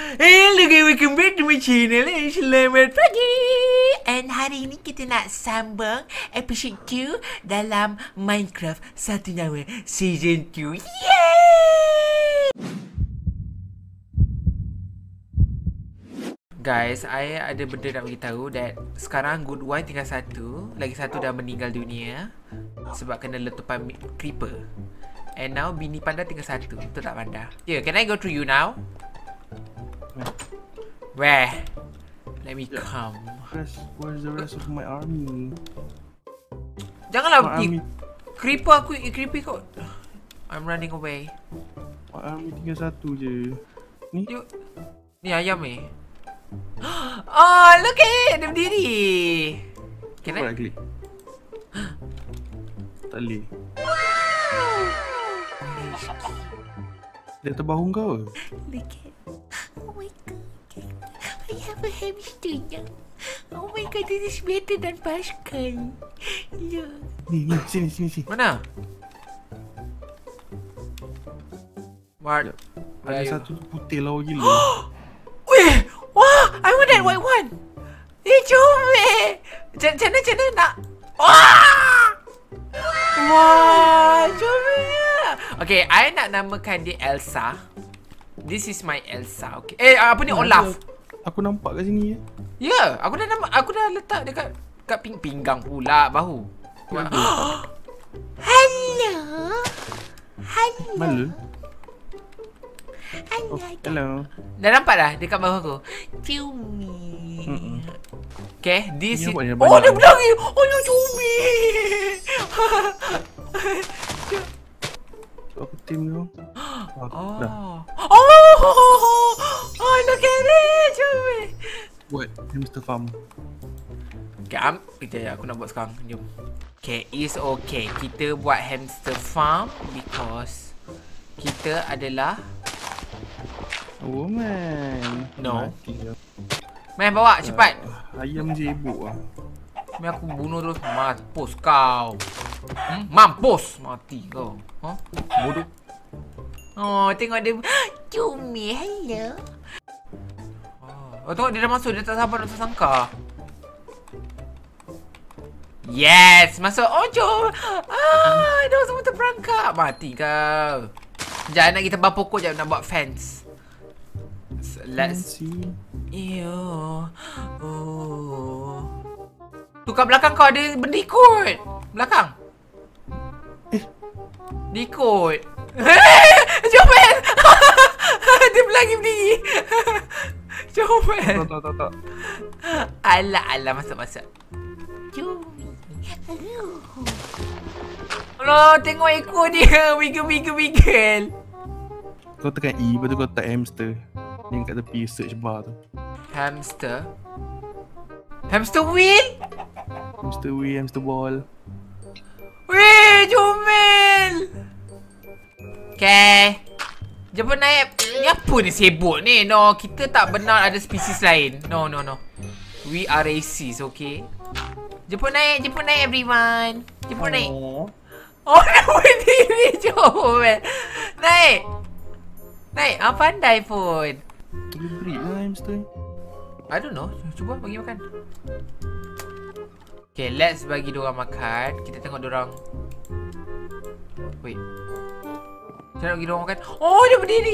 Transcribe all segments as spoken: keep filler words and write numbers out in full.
Hello guys, welcome back to my channel. Selamat pagi. And hari ini kita nak sambung episode two dalam Minecraft Satu Nyawa Season two. Yeay! Guys, I ada benda nak beritahu that sekarang Good One tinggal satu, lagi satu dah meninggal dunia sebab kena letupan creeper. And now bini panda tinggal satu. Betul tak panda? Yeah, can I go through you now? Where? Let me yeah. come. Where's, where's the rest of my army? Janganlah my army. Creeper aku, creeper kau. I'm running away. My army tinggal satu je. Ni? You, ni ayam ni. Oh, look at it, dia berdiri. Can I? Klik. Tak boleh. Dia terbahu kau. Look at. Oh my god. I have a hamster now. Oh my god, this is better than Pascal. Look. Ni, ni, sini, sini, sini. Mana? What? Ada satu putih lawa gila. Weh! Wah! I want that white one! Eh, comel! Macam mana, macam mana nak? Wah! Wah! Comelnya! Okay, I nak namakan dia Elsa. This is my Elsa, okay. Eh, apa ni? Olaf. Aku nampak kat sini ya. Ya, yeah, aku dah nama, aku dah letak dekat kat ping pinggang pula, bahu. Hello. Hello. Mana? Hello. Oh, hello. Dah nampak dah dekat bahu aku. Cumi. Mm -mm. Okay, this is. Oh, dia berlari. Oh, dia cumi. Aku tim tu. Oh. Dah. Oh. Oh, look at it. Cumi. Buat hamster farm. Okay, am, kejap aku nak buat sekarang. Jom. Okay, it's okay. Kita buat hamster farm because kita adalah oh man. No. Man, bawa cepat. Uh, ayam sibuk lah. Man, aku bunuh terus. Mampus kau. Hmm? Mampus. Mati kau. Huh? Bodoh. Oh, tengok dia. Cumi, hello. Oh, tengok dia dah masuk. Dia tak sabar nak tersangka. Yes, masuk. Oh, jom. Ah, dah semua terperangkap. Mati kau. Sekejap, nak kita bawah pokok je nak buat fence. Let's see. Ew. Oh. Tu kat belakang kau ada benda ikut. Belakang. Eh. Dia ikut. Comel. Dia berlari berdiri. Comel. Tak, tak, tak, tak. Alah, alah. Masuk, masuk. Cumi. Alah, tengok ekor dia. Wiggle, wiggle. Kau tekan E, lepas tu kau letak hamster. Yang kat tepi search bar tu. Hamster? Hamster wheel? Hamster wheel, hamster ball. Weh, comel! Okay. Jumpa naik. Ni apa ni sibuk ni? No, kita tak benar ada spesies lain. No, no, no. We are racist, okay? Jumpa naik, jumpa naik everyone. Jumpa oh. naik. Oh, nak berdiri, comel. Naik. Naik, ah, pandai pun. Boleh breed lah hamster. I don't know. Cuba bagi makan. Okay, let's bagi diorang makan. Kita tengok diorang. Wait. Macam nak bagi diorang makan? Oh, dia berdiri.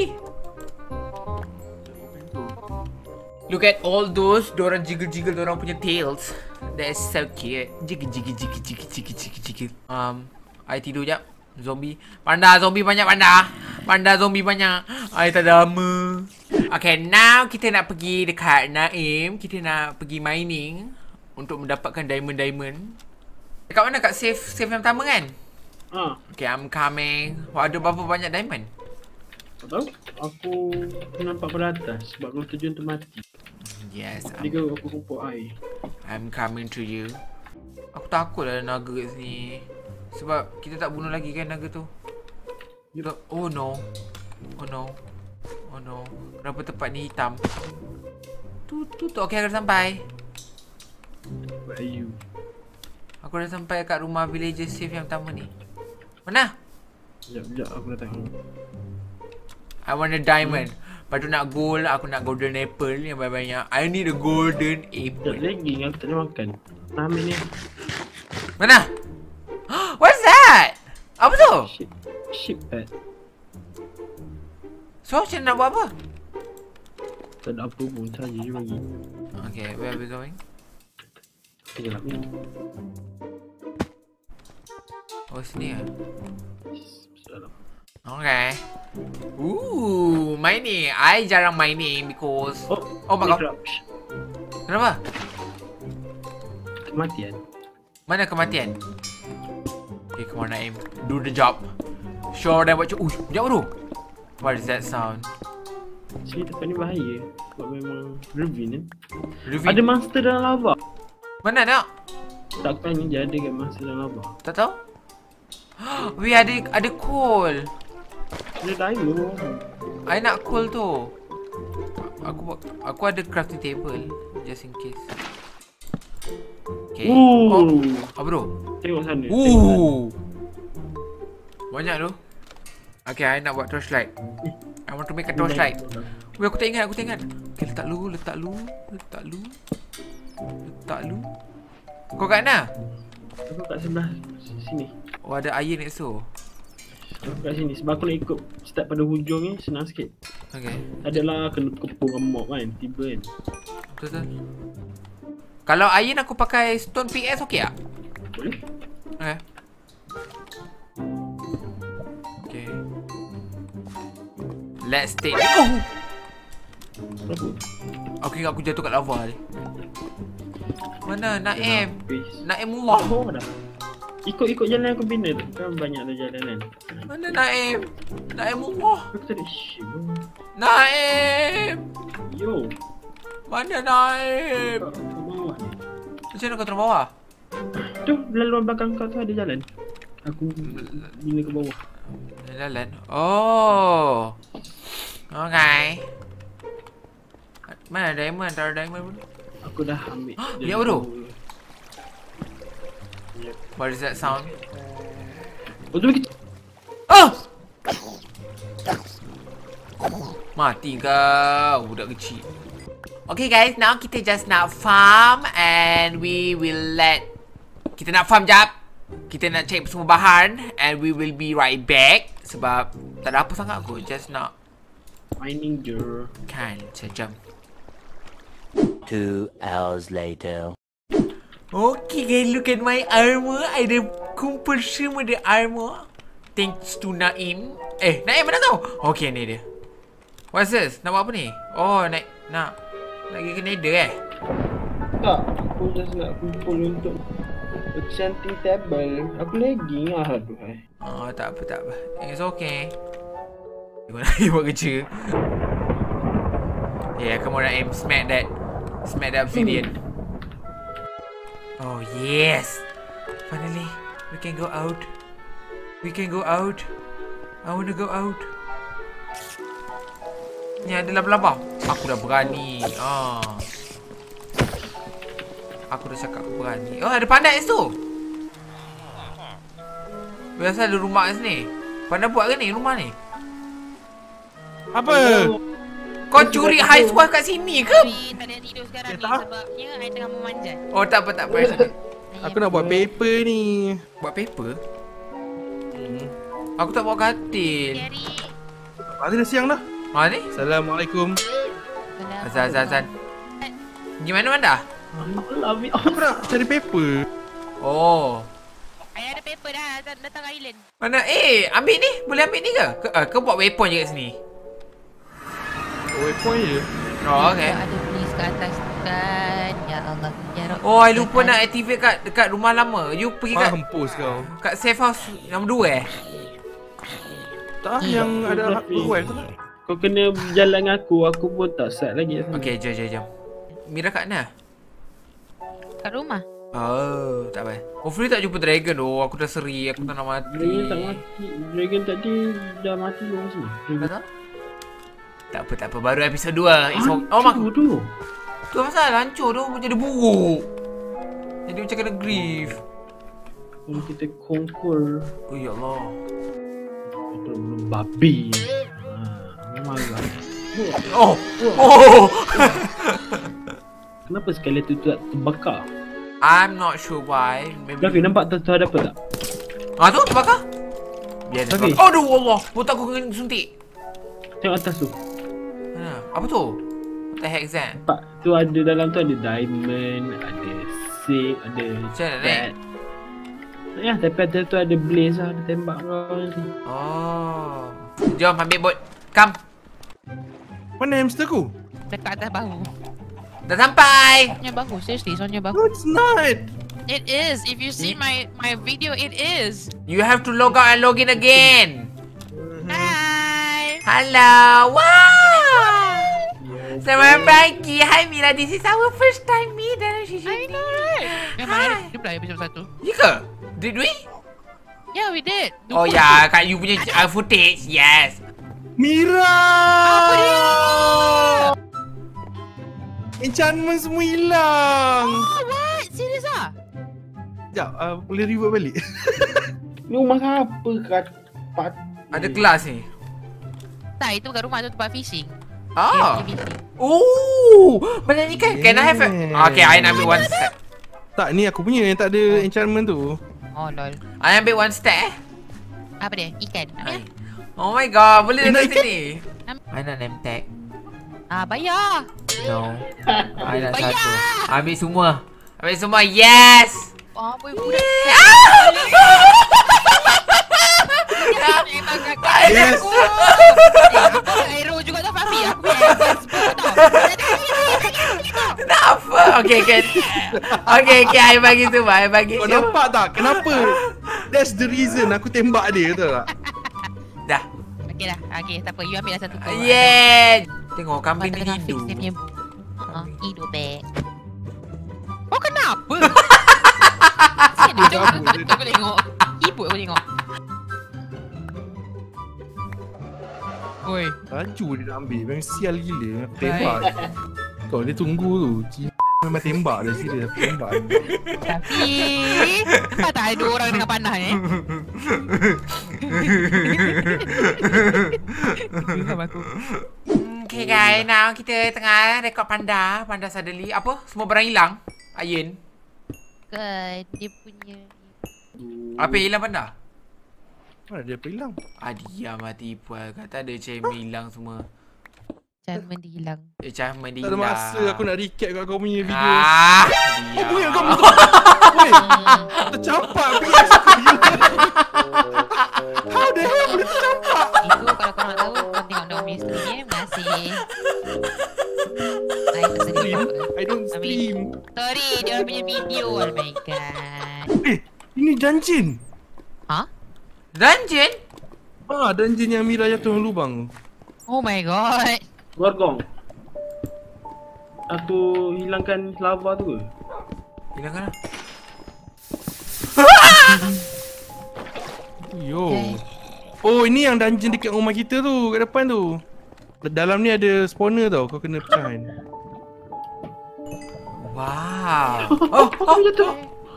Look at all those. Diorang jiggle-jiggle diorang punya tails. That is so cute. Jiggle-jiggle-jiggle-jiggle-jiggle-jiggle. Um, I tidur jap. Zombie. Panda, zombie banyak panda. Panda, zombie banyak. I tak ada lama. Okay, now kita nak pergi dekat Naim. Kita nak pergi mining untuk mendapatkan diamond-diamond. Dekat mana? Kat safe safe yang pertama kan? Ha. Okay, I'm coming. Wah, ada berapa banyak diamond? Tak tahu. Aku nampak pada atas sebab kalau tujuan tu mati. Yes. Aku tiga aku kumpul air. I'm coming to you. Aku takut ada naga kat sini. Sebab kita tak bunuh lagi kan naga tu. Oh no. Oh no. Oh no. Kenapa tempat ni hitam? Tu tu tu. Okay, aku dah sampai. Where are you? Aku dah sampai kat rumah villager safe yang pertama ni. Mana? Sekejap, sekejap aku datang. I want a diamond. Lepas tu nak gold, aku nak golden apple yang banyak-banyak. I need a golden Tak apple. lagi, aku tak boleh makan. Nak ambil ni. Mana? What's that? Apa tu? Ship, ship pad. So, macam nak buat apa? Tak ada apa pun, saja je bagi. Okay, where are we going? Sekejap ni. Oh, sini lah. Salah. Okay. Ooh, mining. I jarang mining because... Oh, Oh my god. Minecraft. Kenapa? Kematian. Mana kematian? Okay, come on Naim. Do the job. Show them what you... Uy, sekejap tu. What is that sound? Sini tempat ni bahaya. Sebab memang ravine kan. Ravine. Ada monster dalam lava. Mana nak? Tak tanya je ada kat monster dalam lava. Tak tahu? Weh, ada ada coal. Ada diamond. I nak coal tu. Aku aku ada crafting table just in case. Okay. Ooh. Oh, apa tu? Tengok sana. Ooh. Banyak tu. Okay, I nak buat torchlight. I want to make a torchlight. Weh, aku tak ingat, aku tak ingat. Okay, letak lu, letak lu, letak lu. Letak lu. Kau kat mana? Aku kat sebelah sini. Oh, ada air next tu. Aku kat sini. Sebab aku nak ikut start pada hujung ni senang sikit. Okay. Adalah kena kepung dengan mob kan. Tiba kan. Betul-betul. Kalau iron aku pakai stone pickaxe okey tak? Boleh? Okay. Okay. Let's take it. Oh! Kenapa? Aku ingat aku jatuh kat lava ni. Mana? Naim. Habis. Naim Allah. Oh dah. Ikut-ikut jalan aku bina tu. Kan banyak ada jalan kan. Mana Naim? Naim Allah. Aku tak ada shit pun. Naim. Yo. Mana Naim? Kat kat bawah ni. Macam mana kau turun bawah? Tu laluan belakang kau tu ada jalan. Aku bina ke bawah. Jalan. Oh. Okay. Mana diamond? Taruh diamond pun. Aku dah ambil. Ni apa tu? What is that sound? Oh tu bagi. Oh! Mati kau budak kecil. Okay guys, now kita just nak farm and we will let kita nak farm jap. Kita nak check semua bahan and we will be right back sebab tak ada apa sangat aku, just nak Mining je. kan sejam. Two hours later. Okay guys, look at my armor. I dah kumpul semua the armor thanks to Naim. Eh, Naim mana kau? Okay, ni dia. What's this? Nak buat apa ni? Oh, nak nak nak pergi ke nether eh? Tak, aku just nak kumpul untuk enchanting table. Aku lagging lah, aduh. Oh, tak apa, tak apa. It's okay. Kau nak buat kerja. Yeah, come on Naim. Smack that. Smack that obsidian. Oh, yes. Finally, we can go out. We can go out. I want to go out. Ni ada laba-laba. Aku dah berani. Ah. Aku dah cakap aku berani. Oh, ada panda kat situ. Biasa ada rumah kat sini. Panda buat ke ni rumah ni? Apa? Kau curi high score kat sini ke? Tapi tak ada tidur sekarang Ya, ni tak. sebabnya I tengah memanjat. Oh, tak apa, tak apa. Aku nak buat paper ni. Buat paper? Aku tak bawa katil. Hari Hari dah siang dah. Ha ni? Assalamualaikum. Azan, azan, azan. Gimana Manda? Love it. Aku nak cari paper. Oh. I ada paper dah datang, datang island. Mana? Eh, ambil ni. Boleh ambil ni ke? Ke, uh, ke buat weapon je kat sini? Waypoint je. Oh, okay. Ada please kat atas kan. Ya Allah. Ya Rabb. Oh, I lupa nak activate kat dekat rumah lama. You pergi kat Mampus kau. kat safe house nombor dua eh? Tak, yang ada web tu. Kau kena berjalan dengan aku. Aku pun tak start lagi. Okay, jom, jom, jom. Mira kat mana? Kat rumah. Oh, tak apa. Hopefully tak jumpa dragon tu. Aku dah seri. Aku tak nak mati. Dragon tak mati. Dragon tadi dah mati belum sini. Tak tahu? Tak apa, tak apa. Baru episod dua. It's okay. Oh, mak. tu. Tu pasal hancur tu. Jadi buruk. Jadi macam kena grief. Kalau kita conquer. Oh, ya Allah. Belum babi. Ha, memang lah. Oh. Oh. Kenapa sekali tu tak terbakar? I'm not sure why. Maybe. Rafi nampak tu, tu ada apa tak? Ah tu terbakar? Biar dia Rafi. terbakar. Aduh Allah. Botak aku kena suntik. Tengok atas tu. Mana? Apa tu? What the heck is that? Nampak tu ada dalam tu ada diamond, ada silk, ada Macam mana naik? cat. Ya, tapi atas tu ada blaze lah, ada tembak kau nanti. Oh. Jom ambil bot. Come. Mana hamster ku? Dekat atas bahu. Dah sampai. Sonya bahu, seriously, Sonya bahu. No, it's not. It is. If you see my my video, it is. You have to log out and log in again. Hi. Hello. Wow. Selamat pagi. Hi Mira. This is our first time meet dalam sesi I ni. know, right? Memang Hi. hari kita pernah episode satu. Ya ke? Did we? Yeah, we did. Oh ya, kat you punya uh, footage. Yes. Mira! Apa dia? Enchantment semua hilang. Oh, what? Serius ah? Sekejap, uh, boleh revert balik? Ni rumah siapa kat part? Ada kelas ni. Tak, itu kat rumah tu tempat fishing. Ah. K F C fishing. Oh, macam ni kan? Can I have a... Okay, I nak ambil one step. Tak, ni aku punya yang tak ada enchantment tu. Oh, lol. I ambil one step eh. Apa dia? Ikan. Ambil. Oh my god, boleh Eh, datang nak sini. I nak name tag. Ah, bayar. No. I nak Bayar. satu. Ambil semua. Ambil semua. Yes. Oh, boy, budak. Yes! Aero juga tu Fafi. Aku punya sebut tau. Kenapa? Okay, okay. Okay, okay. I bagi semua. I bagi Kau semua. nampak tak? Kenapa? That's the reason aku tembak dia, tahu tak? Dah. Okay dah. Okay, tak apa. You ambil dah satu tu. Yeah. Tengok kambing Kau dia tengah fix hidup. dia punya uh, hidup back. Kau kenapa? Sini tengok. Aku tengok. Ibu aku tengok. Oi. Laju dia nak ambil. Memang sial gila. Aku tembak. Kau dia tunggu tu. Cina memang tembak dia. Serius aku tembak. Tapi kau tak ada orang dengan panah eh. Faham aku. Okay guys, now kita tengah rekod panda. Panda suddenly. Apa? Semua barang hilang. Ayun. Kan dia punya Apa yang hilang panda? Mana dia apa hilang? Ah, diam lah tipu lah. Kata ada achievement hilang semua. Achievement dia hilang. Achievement dia Tak ada hilang. masa aku nak recap kat kau punya video. Ah, Oh, diam. punya kau betul. Weh, tercampak P S aku gila. How the hell boleh tercampak? Itu kalau kau nak tahu kau tengok Dom Mystery eh masih. Nah, itu sedih apa. I don't stream. Sorry, dia orang punya video. Oh my god. Eh, ini dungeon. Ha? Dungeon? Ah, dungeon yang Mira jatuh dalam lubang. Oh my god. Gorgong. Aku hilangkan lava tu ke? Hilangkan lah. Yo. Okay. Oh, ini yang dungeon dekat rumah kita tu, kat depan tu. Dalam ni ada spawner tau, kau kena pecahin. Wow. Oh, oh, jatuh.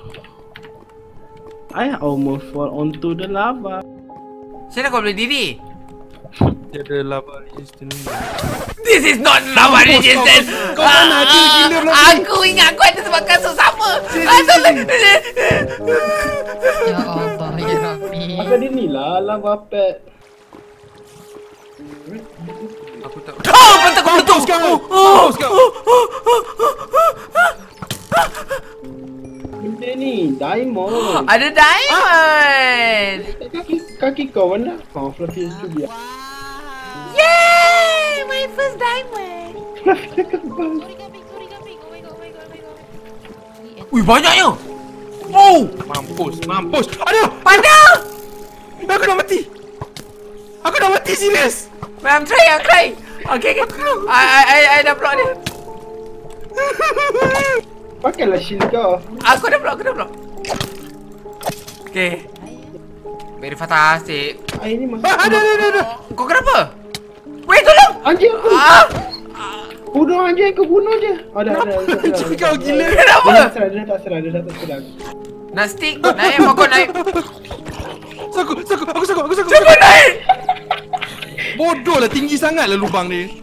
I almost fall onto the lava. Macam mana kau boleh diri? Dia ada lava resistance. This is not lava resistance. kau mana ada gila belakang? Aku ingat kau ada sebab kasus sama. Ya Allah, ya Rabbi. Maka dia ni lah lava pet. Aku tak. Oh, bentuk kau bentuk. sekarang. Oh, sekarang. Benda ni diamond. ada diamond. Kaki kaki kau mana? Oh, Fluffy tu dia. Yay, my first diamond. Fluffy kebal. Origami, origami. Oh my god, oh my god, oh my god. Ui, banyaknya. Oh, Mampus, mampus. Aduh, panda. aku dah mati. Aku dah mati serius. I'm trying, I'm trying. Okay, okay. I, I, I, I dah block dia. Pakailah shield kau. Aku dah block, aku dah block. Okay. Very fantastic. Air ni masuk. Ah, ada, ada, ada, ada. Kau kenapa? Wait, tolong. Anjing aku. Ah, Bunuh anjing aku bunuh je. Ada ada. Anjing kau gila. kenapa? Dia tak serang, dia tak serang, dia tak serang. Nak stick, naik, pokok naik. Saku, saku, aku saku, aku saku. Cepat naik. Bodoh lah, tinggi sangat lah lubang ni.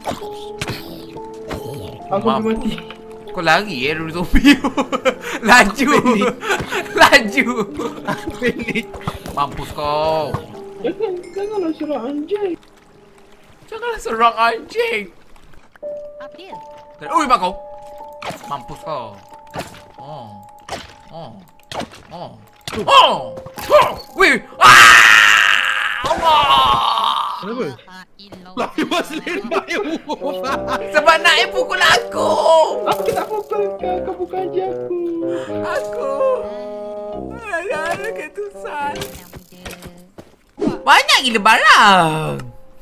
Aku Maaf. belum mati. Kau lari eh dari zombie. Laju. Laju. Panik. Mampus kau. Jangan, janganlah serang anjing. Janganlah serang anjing. Apa dia? Ui, mak kau. Mampus kau. Oh. Oh. Oh. Oh. Oh. Wih. Ah! Allah. Kenapa? Lah, you was late by a wolf. Sebab nak eh pukul aku. Aku tak pukul kau, kau bukan je aku. Aku. Ada ketusan. Banyak gila barang.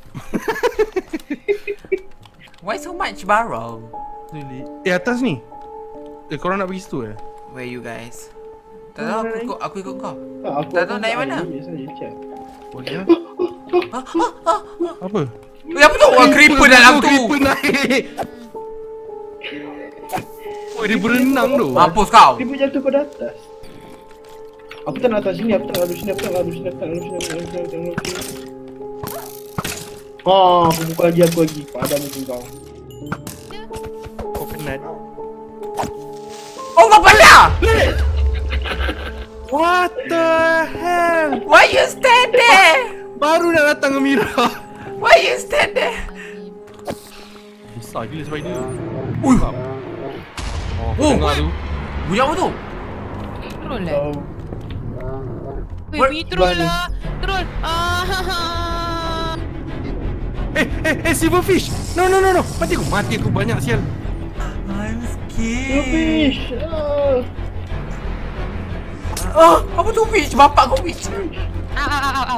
Why so much barang? Really? Eh, atas ni. Eh, korang nak pergi situ eh? Where you guys? Tak tahu aku ikut, aku ikut kau. Tak, aku Tak tahu naik mana? Saya check. Boleh lah. Ha? Ha? Ha? Apa? Eh, apa tu? Oh, creeper dalam tu. Creeper naik. Oh, dia berenang tu. Mampus kau. Tiba jatuh pada atas. Aku tak nak atas sini, aku tak nak lalu sini, aku tak nak lalu sini, aku tak nak lalu sini, aku tak nak lalu sini, aku tak nak lalu sini. Haa, aku buka lagi aku lagi. Padam muka kau. Kau penat. Oh, kau pandai? What the hell? Why you stand there? Baru nak datang Amira. Why you stand there? Besar gila spider. Ui. Oh, kau Oh, dengar tu. bunyi apa tu? Troll lah. Kau. Weh, What? bunyi troll Balik. lah. Troll. Ah, ha, ha. Eh, eh, eh, silverfish. No, no, no, no. Mati aku, mati aku banyak sial. I'm You scared. fish. Ah. Ah, apa tu fish? Bapak kau fish. Au, au, au, au, au.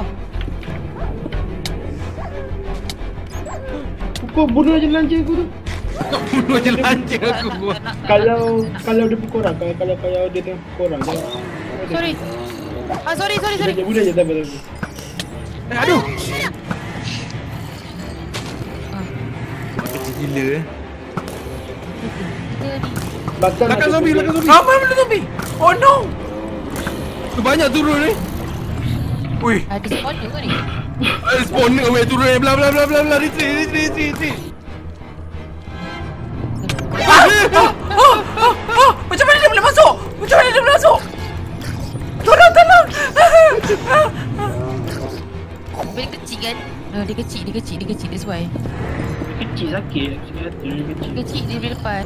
Kau bunuh je lancing aku tu. Bunuh je lancing aku. Kalau kalau dia pukul orang, kalau kalau kalau dia tengok pukul orang. jangan- Sorry. Ah, sorry, sorry, sorry. Bunuh je, bunuh je, tak apa, tak apa. Eh, aduh. Kecil gila eh. Belakang Belakang ada zombie, belakang zombie. Apa benda zombie? Oh no. Tu banyak turun ni. Ui. Ada spawner ke ni? Eh, spawner weh turun eh. Bla bla bla bla bla. Retreat, retreat, retreat, retreat. Ah, ah, ah, ah, ah. Macam mana dia boleh masuk? Macam mana dia boleh masuk? Tolong, tolong. Dia kecil kan? No, dia kecil, dia kecil, dia kecil. That's why. Kecil sakit. Sakit hati dia kecil. Dia kecil, dia boleh lepas.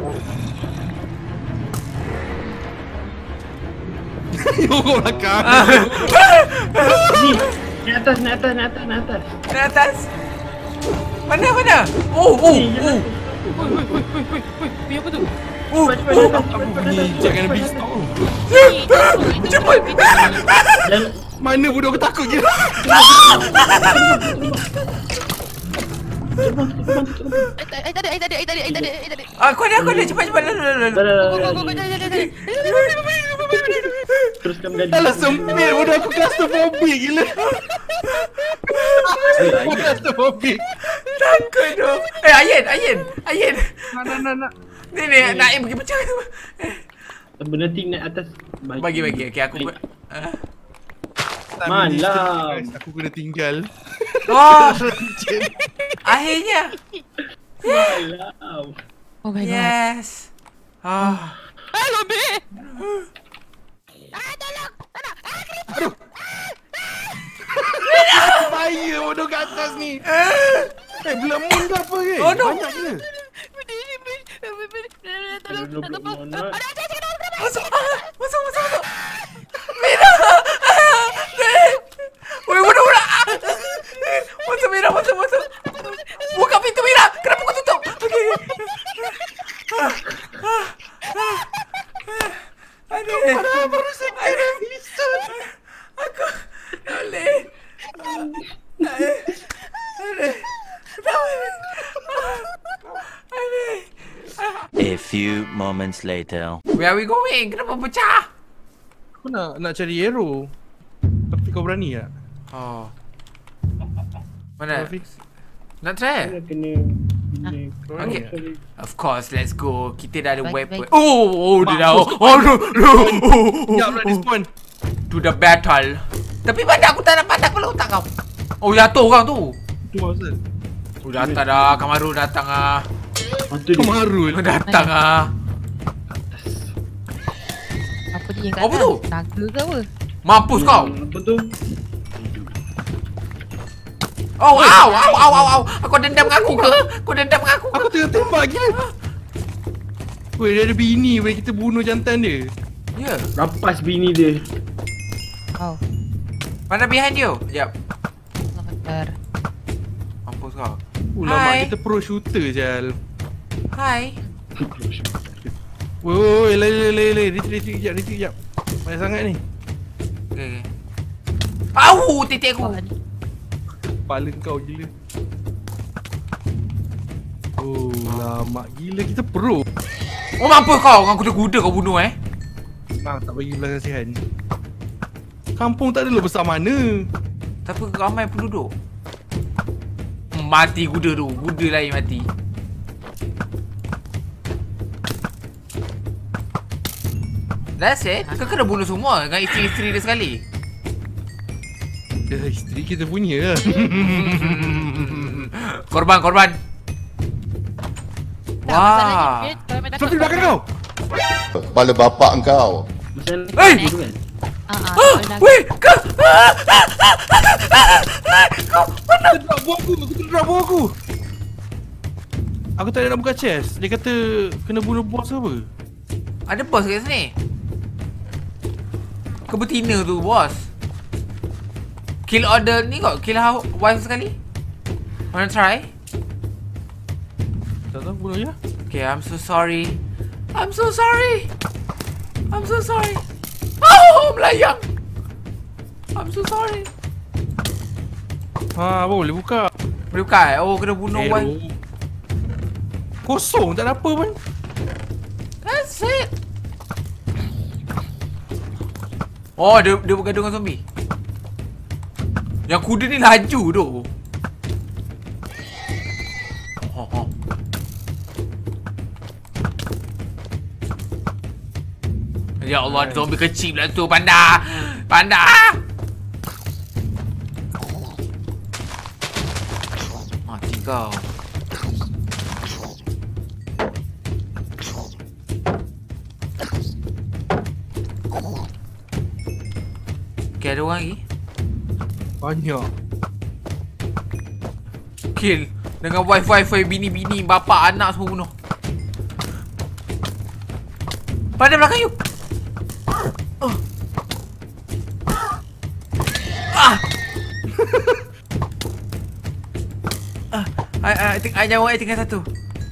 Yo, kau belakang. Ni, naik atas, naik atas, naik atas, naik atas. Di atas. Mana, mana? Oh, oh, Ni, oh. Weh, apa tu? Oh, Cepat, cepat, oh. cepat, cepat, cepat, Ni cepat, jangan cepat, habis cepat. tau. Cepat. Dan Mana budak aku takut je. Eh, tak ada, eh, tak ada, eh, tak ada, eh, tak ada, eh, tak ada. Ah, aku ada, aku ada. Cepat, cepat. Lalu, lalu, lalu. dah, dah, Go, dah, go, go, go, dah. jom, jom, jom, Teruskan gali. Alah sempit budak aku claustrophobic gila. Aku claustrophobic. Takut tu. Eh, Ayin, Ayin. Ayin. Nak nak nak nak. Ni, ni. Naim pergi pecah tu. Benda ting naik atas. Bagi, bagi. Okay, aku... Uh. Malam. Guys, aku kena tinggal. Oh. Akhirnya. Malam. Oh my god. Yes. Ah. Ah, lebih. Bahaya bodoh kat atas ni. Eh, belum moon ke apa ke? Oh, no. Banyak gila. Tolong, tak apa. Ada, Ada, ada, ada. Masuk. Ah, masuk, masuk, masuk. Mira. Woi, bodoh, bodoh. Ah. Masuk, Mira. Masuk, masuk. Buka pintu, Mira. Kenapa kau tutup? Okay. Ah. Ah. Ah. Aduh. Baru saya bisa. Aku tak boleh. Aduh. Aduh. Aduh. A few moments later. Where are we going? Kenapa pecah? Aku nak nak cari arrow. Tapi kau berani tak? Oh. Mana? Kau fix? Nak try? Kena kena. Kau Okay. berani tak? Of course, let's go. Kita dah ada Baik, weapon. baik. Oh, oh, dia dah. Mampus Oh, no, no. Sekejap nak despawn. To the battle. Tapi pada aku tak nak pandang kalau tak kau. Oh, jatuh orang tu. Tu pasal. Oh, datang dah. Kamarul datang ah. Mantu dia. Kemarul. Datang ah. Apa dia yang kat Apa atas? tu? Naga ke apa? Mampus kau. Apa tu? Oh, au, au, au, au, au. Kau dendam dengan aku ke? Kau dendam dengan aku ke? Aku tengah tembak gila. Weh, dia ada bini. Boleh kita bunuh jantan dia. Ya. Rampas bini dia. Oh, Mana behind you? Sekejap. bentar. Mampus kau. Ulama Hai. kita pro shooter Jal. Hai. Woi, woi, lei, lei, lei, lei. Retreat, retreat kejap, retreat kejap. Banyak sangat ni. Okay, okay. Au, titik aku. Wah, ni. Kepala kau gila. Oh, lama gila kita pro. Oh, mampus kau. Dengan kuda-kuda kau bunuh eh. Bang, tak bagi belas kasihan. Kampung tak adalah besar mana. Tapi ramai penduduk. Hmm, mati kuda tu. Kuda lain mati. That's it. Kau kena bunuh semua dengan isteri-isteri dia sekali. Ya, isteri kita punya lah. Korban, korban. Tak, masalah ni, Wah. dia kalau main takut Sofi belakang kau. Kepala bapak engkau. Macam Hey! tu kan? Ah, ah, Ah, kalau naga. weh, kau. Kau drop buah aku, aku drop buah aku. Aku tak ada nak buka chest. Dia kata kena bunuh bos ke apa? Ada bos kat sini. Kau betina tu, bos. Kill order ni kau. Kill how wife sekali. Wanna try? Tak tahu, bunuh je. Okay, I'm so sorry. I'm so sorry. I'm so sorry. Oh, melayang. I'm so sorry. Ha, boleh buka. Boleh buka eh? Oh, kena bunuh Arrow. wife. Kosong, tak ada apa pun. That's it. Oh, dia, dia bergaduh dengan zombie. Yang kuda ni laju tu. Oh, oh. Ya Allah, ada zombie kecil pula tu. Panda. Panda. Mati kau. Okay, ada orang lagi. Banyak. Kill. Dengan wife-wife, bini-bini, bapa, anak semua bunuh. Pada belakang you. Oh. Ah. Ah, I, I, I think I nyawa I tinggal satu.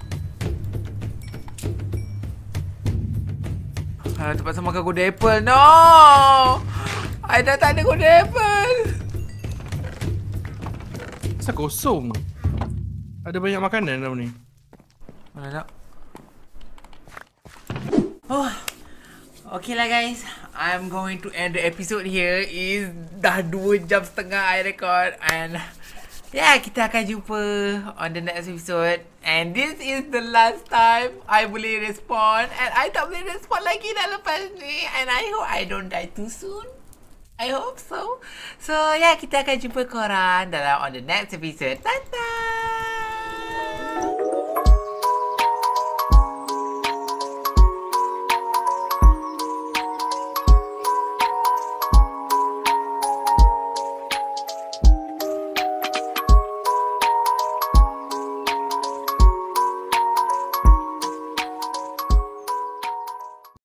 Ah, terpaksa makan golden apple. No. I dah tak ada golden apple. Kenapa kosong? Ada banyak makanan dalam ni. Mana nak? Oh. Okay lah guys, I'm going to end the episode here. Is dah dua jam setengah I record. And yeah, kita akan jumpa on the next episode. And this is the last time I boleh respond. And I tak boleh respond lagi dah lepas ni. And I hope I don't die too soon. I hope so. So yeah, kita akan jumpa korang dalam on the next episode. Ta-ta!